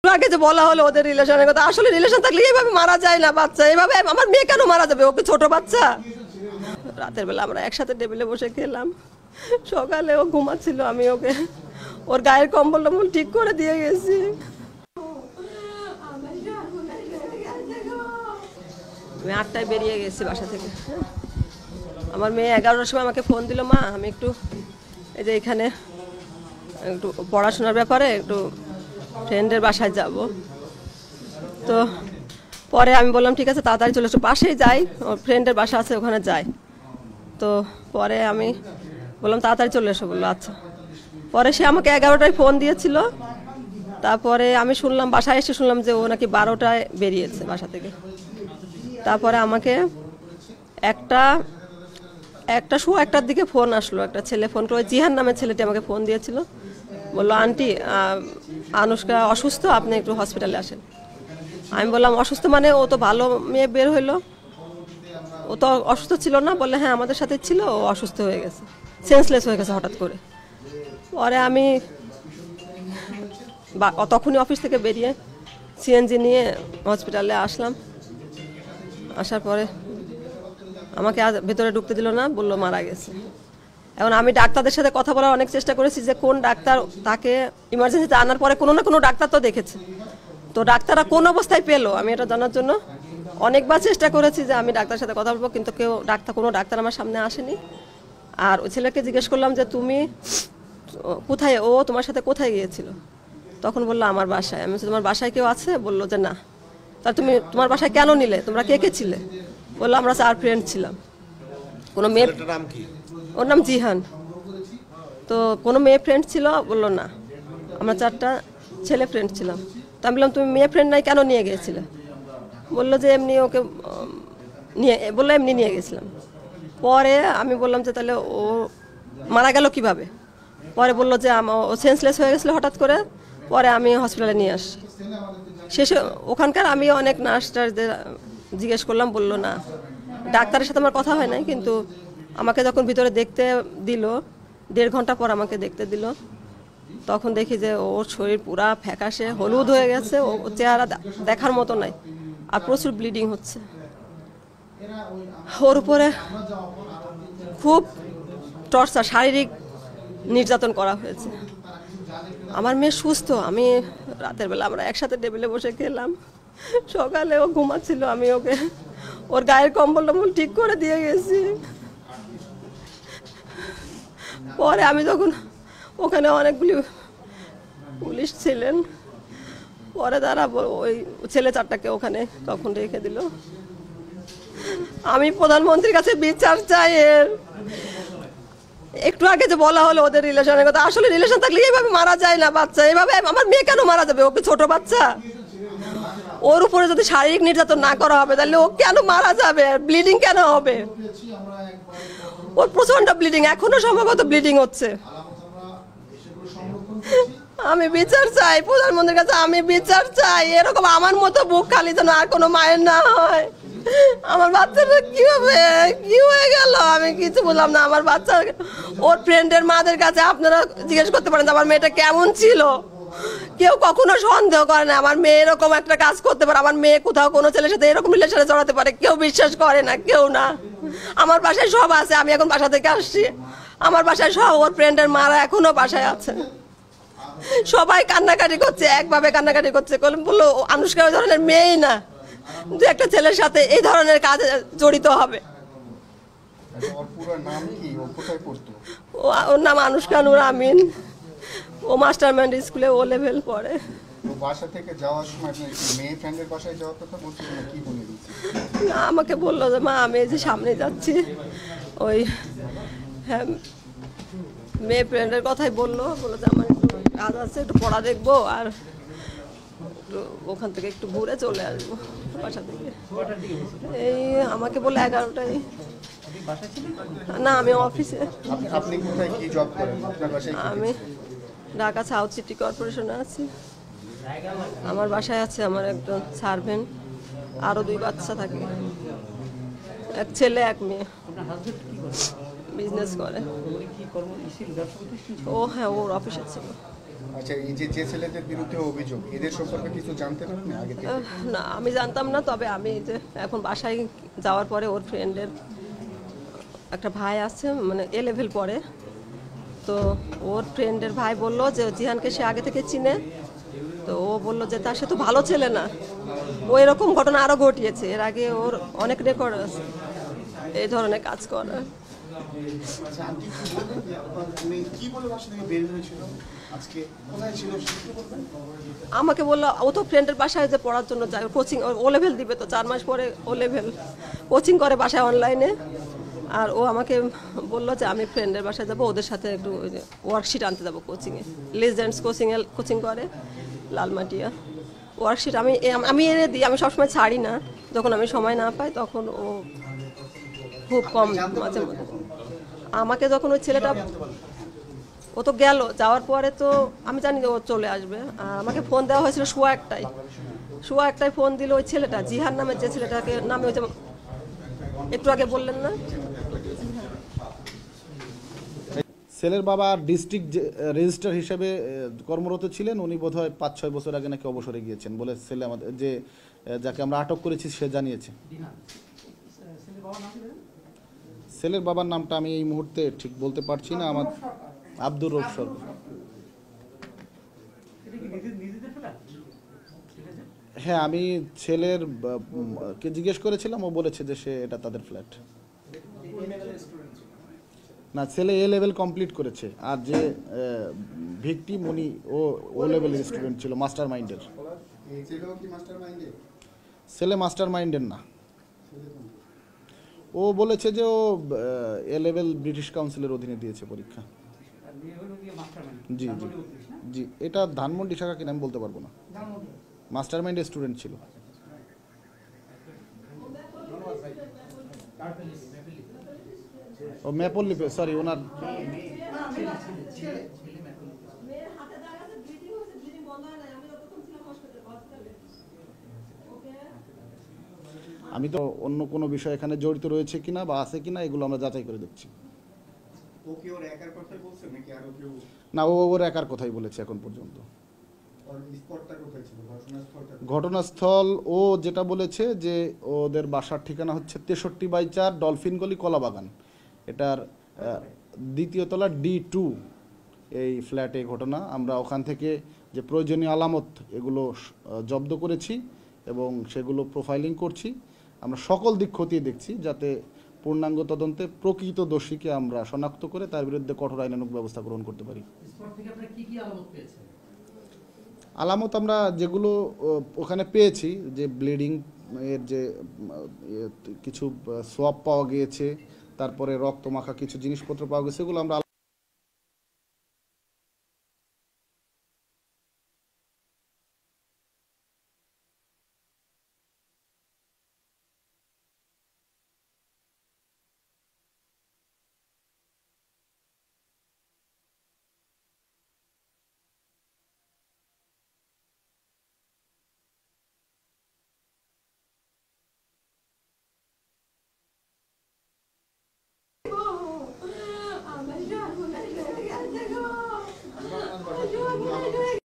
আগে যে বলা হলো ওদের রিলেশনের কথা, আসলে রিলেশন থাকলে এইভাবে মারা যায় না বাচ্চা, এইভাবে আমার মেয়ে কেন মারা যাবে, ওকে ছোট বাচ্চা। রাতের বেলা আমরা একসাথে টেবিলে বসে খেলাম, সকালে ও ঘুমাচ্ছিল, আমি ওকে ওর গায়ের কম্বল টম্বল ঠিক করে দিয়ে গেছি। আমি 8টায় বেরিয়ে গেছি বাসা থেকে। আমার মেয়ে 11টার সময় আমাকে ফোন দিল, মা আমি একটু এই যে এখানে একটু পড়াশোনার ব্যাপারে একটু ফ্রেন্ডের বাসায় যাব। তো পরে আমি বললাম ঠিক আছে তাড়াতাড়ি চলে এসো, পাশেই যাই, ওর ফ্রেন্ডের বাসা আছে ওখানে যাই। তো পরে আমি বললাম তাড়াতাড়ি চলে এসো, বললো আচ্ছা। পরে সে আমাকে 11টায় ফোন দিয়েছিল, তারপরে আমি শুনলাম বাসায় এসে শুনলাম যে ও নাকি 12টায় বেরিয়েছে বাসা থেকে। তারপরে আমাকে সোয়া 1টার দিকে ফোন আসলো, একটা ছেলে ফোন করে, জিহান নামের ছেলেটি আমাকে ফোন দিয়েছিল, বললো আন্টি আনুষ্কা অসুস্থ, আপনি একটু হসপিটালে আসেন। আমি বললাম অসুস্থ মানে, ও তো ভালো মেয়ে বের হইলো, ও তো অসুস্থ ছিল না। বললে হ্যাঁ আমাদের সাথে ছিল, ও অসুস্থ হয়ে গেছে, সেন্সলেস হয়ে গেছে হঠাৎ করে। পরে আমি তখনই অফিস থেকে বেরিয়ে সিএনজি নিয়ে হসপিটালে আসলাম। আসার পরে আমাকে ভেতরে ঢুকতে দিল না, বললো মারা গেছে। এখন আমি ডাক্তারদের সাথে কথা বলার অনেক চেষ্টা করেছি যে কোন ডাক্তার তাকে ইমার্জেন্সিতে আনার পরে কোনো না কোনো ডাক্তার তো দেখেছে, তো ডাক্তাররা কোন অবস্থায় পেলো আমি এটা জানার জন্য অনেকবার চেষ্টা করেছি যে আমি ডাক্তারের সাথে কথা বলবো, কিন্তু কোনো ডাক্তার আমার সামনে আসেনি। আর ওই ছেলেকে জিজ্ঞেস করলাম যে তুমি কোথায়, ও তোমার সাথে কোথায় গিয়েছিল? তখন বললো আমার বাসায়। আমি তোমার বাসায় কেউ আছে? বললো যে না। তাহলে তুমি তোমার বাসায় কেন নিলে, তোমরা কে কে ছিলে? বললো আমরা 4 ফ্রেন্ড ছিলাম। কোনো মেয়ে, ওর নাম জিহান। তো কোনো মেয়ে ফ্রেন্ড ছিল? বললো না, আমরা 4টা ছেলে ফ্রেন্ড ছিলাম। তো আমি বললাম তুমি মেয়ে ফ্রেন্ড নাই কেন নিয়ে গিয়েছিলে? বললো যে এমনি ওকে বললো এমনি নিয়ে গেছিলাম। পরে আমি বললাম যে তাহলে ও মারা গেল কিভাবে? পরে বললো যে ও সেন্সলেস হয়ে গেছিলো হঠাৎ করে, পরে আমি হসপিটালে নিয়ে আসি। শেষে ওখানকার আমি অনেক নার্সটারদের জিজ্ঞেস করলাম, বললো না। ডাক্তারের সাথে আমার কথা হয় নাই, কিন্তু আমাকে যখন ভিতরে দেখতে দিল 1.5 ঘন্টা পর আমাকে দেখতে দিল, তখন দেখি যে ওর শরীর পুরা ফ্যাকাশে হলুদ হয়ে গেছে, ও চেহারা দেখার মতো নাই, আর প্রচুর ব্লিডিং হচ্ছে। ওর উপরে খুব টর্চার, শারীরিক নির্যাতন করা হয়েছে। আমার মেয়ে সুস্থ, আমি রাতের বেলা আমরা একসাথে টেবিলে বসে খেলাম, সকালে ও ঘুমাচ্ছিল, আমি ওকে ওর গায়ের কম্বল টম্বল ঠিক করে দিয়ে গেছি। পরে আমি যখন ওখানে অনেকগুলি পুলিশ ছিলেন, পরে তারা ওই ছেলে 4টাকে ওখানে তখন রেখে দিল। আমি প্রধানমন্ত্রীর কাছে বিচার চাই। একটু আগে যে বলা হলো ওদের রিলেশনের কথা, আসলে রিলেশন থাকলে এইভাবে মারা যায় না বাচ্চা, এইভাবে আমার মেয়ে কেন মারা যাবে, ওকে ছোট বাচ্চা। ওর উপরে যদি শারীরিক নির্যাতন না করা হবে তাহলে ও কেন মারা যাবে, ব্লিডিং কেন হবে? ওর প্রচন্ড ব্লিডিং, এখনো সম্ভবত ব্লিডিং হচ্ছে। আমি বিচার চাই প্রধানমন্ত্রীর কাছে, আমি বিচার চাই। এরকম আমার মতো বুক খালি যেন আর কোনো মায়ের না হয়। আমার বাচ্চাটা কিভাবে কি হয়ে গেল আমি কিছু বললাম না। আমার বাচ্চা ওর ফ্রেন্ডের মাদের কাছে আপনারা জিজ্ঞেস করতে পারেন আমার মেয়েটা কেমন ছিল। কেউ কখনো সন্দেহ করে না আমার মেয়ে এরকম একটা কাজ করতে পারে, আমার মেয়ে কোথাও কোনো ছেলের সাথে এরকম রিলেশনে জড়াতে পারে, কেউ বিশ্বাস করে না, কেউ না। আমার বাসায় সব আছে, আমি এখন বাসা থেকে আসছি, আমার বাসায় সব ওর ফ্রেন্ডের মারা এখনো বাসায় আছে। সবাই কান্নাকাটি করছে, একভাবে কান্নাকাটি করছে, বললো আনুষ্কা ওই ধরনের মেয়েই না, দু একটা ছেলের সাথে এই ধরনের কাজে জড়িত হবে। ওর নাম আনুষ্কা নূর আমিন, ও মাস্টার মাইন্ড স্কুলে ও লেভেল পড়ে। বাসা থেকে যাওয়ার সময় মেয়ে ফ্রেন্ডের বাসায় যাওয়ার কথা বলছিল না, কি বলে দিয়েছে? না, আমাকে বললো যে মা আমি এই যে সামনে যাচ্ছি, ওই হ্যাঁ মেয়ে ফ্রেন্ডের কথাই বললো যে আমার একটু কাজ আছে, একটু পড়া দেখবো, আর ওখান থেকে একটু ঘুরে চলে আসবো বাসা থেকে। এই আমাকে বলে 11টায়। না, আমি অফিসে। আপনি কোথায় কি জব করেন? আমি ঢাকা সাউথ সিটি কর্পোরেশনে আছি। আমার বাসায় আছে আমার একজন সার্ভেন্ট, আরো 2 বাচ্চা থাকে, এক ছেলে এক মেয়ে। বিজনেস করে ও। হ্যাঁ, ওর অফিসে ছিল। আচ্ছা, এই যে যে ছেলেদের বিরুদ্ধে অভিযোগ, এদের সম্পর্কে কিছু জানতেন আপনি আগে থেকে? না, আমি জানতাম না। তবে আমি যে এখন বাসায় যাওয়ার পরে ওর ফ্রেন্ডের একটা ভাই আছে, মানে A-level পড়ে, তো ওর ফ্রেন্ডের ভাই বলল যে জিহানকে সে আগে থেকে চিনে। তো ও বলল যে সে তো ভালো ছেলে না, ও এরকম ঘটনা আরও ঘটিয়েছে, এর আগে ওর অনেক রেকর্ড আছে এই ধরনের কাজ করার। আচ্ছা, আন্টি কি বলবেন যে আপনার মেয়ে কি বলে বাসা থেকে বের হয়েছিল, আজকে কোথায় ছিল সেটা বলবেন? আমাকে বললো ও তো ফ্রেন্ডের বাসায় যে পড়ার জন্য যায়, কোচিং O-level দিবে, তো 4 মাস পরে O-level কোচিং করে বাসায় অনলাইনে। আর ও আমাকে বললো যে আমি ফ্রেন্ডের বাসায় যাবো, ওদের সাথে একটু ওয়ার্কশিট আনতে যাবো কোচিংয়ে, লেজেন্ডস কোচিং করে লালমাটিয়া। ওয়ার্কশিট আমি এনে দিই, আমি সবসময় ছাড়ি না, যখন আমি সময় না পাই তখন ও খুব কম মাঝে মধ্যে। আমাকে যখন ওই ছেলেটা, ও তো গেল, যাওয়ার পরে তো আমি জানি যে ও চলে আসবে। আর আমাকে ফোন দেওয়া হয়েছিল শোয়া একটাই ফোন দিল ওই ছেলেটা, জিহান নামে, যে ছেলেটাকে নামে ওই যে একটু আগে বললেন না। ছেলের বাবা ডিস্ট্রিক্ট রেজিস্ট্রার হিসেবে কর্মরত ছিলেন। উনি বোধহয় 5-6 বছর আগে নাকি অবসরে গিয়েছেন বলে ছেলে আমাদের যে যাকে আমরা আটক করেছি সে জানিয়েছে। ছেলের বাবার নামটা আমি এই মুহূর্তে ঠিক বলতে পারছি না। আমার আব্দুর রউফ সরকার। হ্যাঁ, আমি ছেলের কে জিজ্ঞেস করেছিলাম, ও বলেছে যে সে এটা তাদের ফ্ল্যাট। না, ছেলে A-level কমপ্লিট করেছে, আর যে ভিকটিম উনি O-level স্টুডেন্ট ছিল, মাস্টার মাইন্ডের। এই ছেলেও কি মাস্টার মাইন্ডে? ছেলে মাস্টার মাইন্ডের না। ও বলেছে যে ও A-level ব্রিটিশ কাউন্সিলের অধীনে দিয়েছে পরীক্ষা। জি জি জি, এটা ধানমন্ডি শাখা কিনা আমি বলতে পারবো না। মাস্টার মাইন্ডের স্টুডেন্ট ছিল। ও ম্যাপল্লি, সরি, ওনার আমি তো অন্য কোনো বিষয় এখানে জড়িত রয়েছে কিনা বা আছে কিনা এগুলো আমরা যাচাই করে দেখছি। ও কি ওর একার কথাই বলছে নাকি আরো কেউ? না, ও ওর একার কথাই বলেছে এখন পর্যন্ত। ওর স্পটটা কোথায় ছিল, ঘটনাস্থলটা? ঘটনাস্থল ও যেটা বলেছে যে ওদের বাসার ঠিকানা হচ্ছে 63/4 ডলফিন গলি, কলাবাগান। এটার দ্বিতীয় তলা D2 এই ফ্ল্যাটে ঘটনা। আমরা ওখান থেকে যে প্রয়োজনীয় আলামত এগুলো জব্দ করেছি এবং সেগুলো প্রোফাইলিং করছি। আমরা সকল দিক খতিয়ে দেখছি যাতে পূর্ণাঙ্গ তদন্তে প্রকৃত দোষীকে আমরা শনাক্ত করে তার বিরুদ্ধে কঠোর আইনানুগ ব্যবস্থা গ্রহণ করতে পারি। আলামত আমরা যেগুলো ওখানে পেয়েছি, যে ব্লিডিং এর যে কিছু সোয়াব পাওয়া গিয়েছে, তারপরে রক্ত মাখা কিছু জিনিসপত্র পাওয়া গেছে, এগুলো আমরা